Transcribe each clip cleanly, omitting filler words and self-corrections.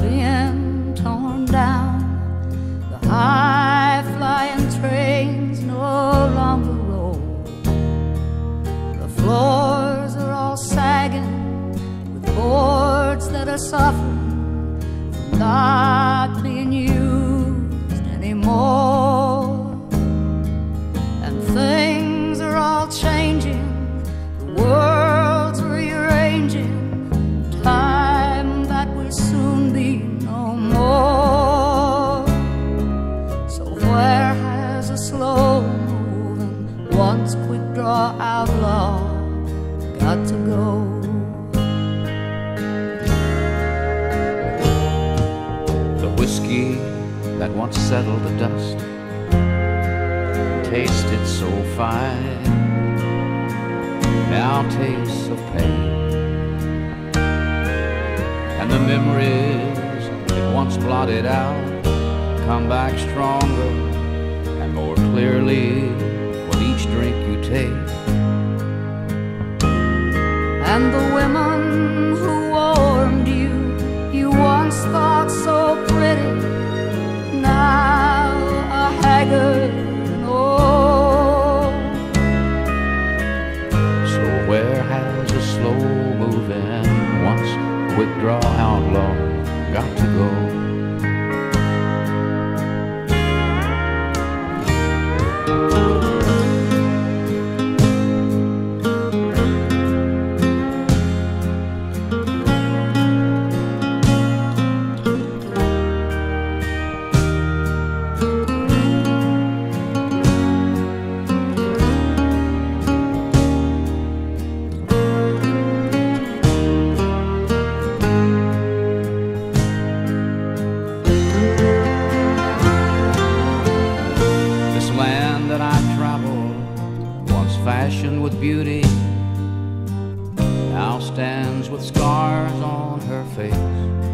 been torn down. The high-flying trains no longer roll. The floors are all sagging with boards that are suffering from not being used anymore. And things are all changing, the world's rearranging, time that will soon be no more. So where has a slow-moving, once quick-draw outlaw got to go? The whiskey that once settled the dust tasted so fine, now tastes of pain. And the memories that once blotted out come back stronger and more clearly with each drink you take. And the women who warmed you, you once thought so pretty, now are haggard and old. So where has a slow-moving, once quick-draw outlaw got to go? Fashioned with beauty, now stands with scars on her face.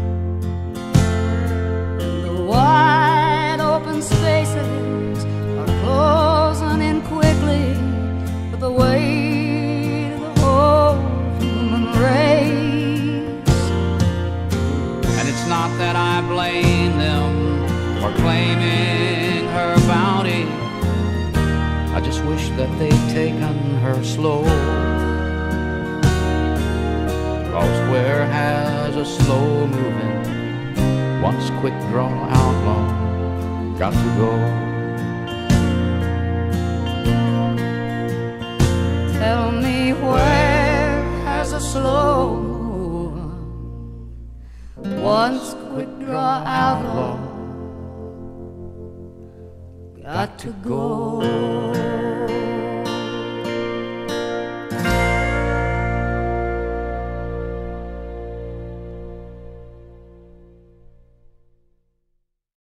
The wide open spaces are closing in quickly with the weight of the whole human race. And it's not that I blame them for claiming her bounty, I just wish that they'd taken her slow. Cause where has a slow-moving, once quick-draw outlaw got to go? Tell me, where has a slow-moving, once quick-draw outlaw got to go?